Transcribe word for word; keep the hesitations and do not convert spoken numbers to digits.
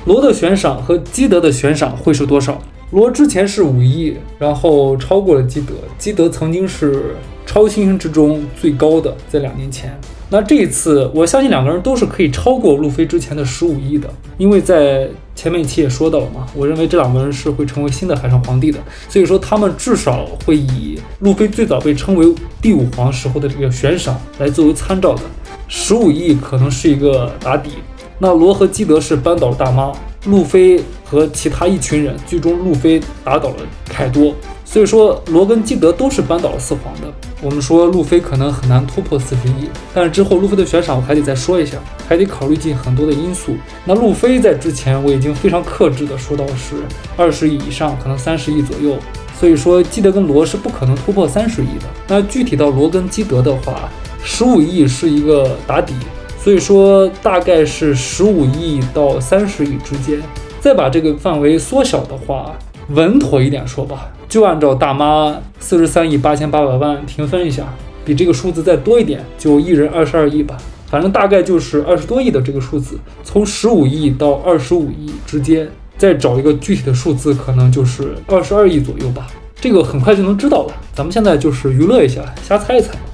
罗的悬赏和基德的悬赏会是多少？罗之前是五亿，然后超过了基德，基德曾经是超新星之中最高的，在两年前。那这一次我相信两个人都是可以超过路飞之前的十五亿的，因为在前面一期也说到了嘛，我认为这两个人是会成为新的海上皇帝的，所以说他们至少会以路飞最早被称为第五皇时候的这个悬赏来作为参照的，十五亿可能是一个打底。那罗和基德是扳倒大妈，路飞和其他一群人，最终路飞打倒了凯多，所以说罗跟基德都是扳倒了四皇的。我们说路飞可能很难突破四十亿，但是之后路飞的悬赏我还得再说一下，还得考虑进很多的因素。那路飞在之前我已经非常克制的说到是二十亿以上，可能三十亿左右，所以说基德跟罗是不可能突破三十亿的。那具体到罗跟基德的话，十五亿是一个打底，所以说大概是十五亿到三十亿之间。再把这个范围缩小的话，稳妥一点说吧，就按照大妈四十三亿八千八百万平分一下，比这个数字再多一点，就一人二十二亿吧，反正大概就是二十多亿的这个数字，从十五亿到二十五亿之间，再找一个具体的数字，可能就是二十二亿左右吧，这个很快就能知道了。咱们现在就是娱乐一下，瞎猜一猜。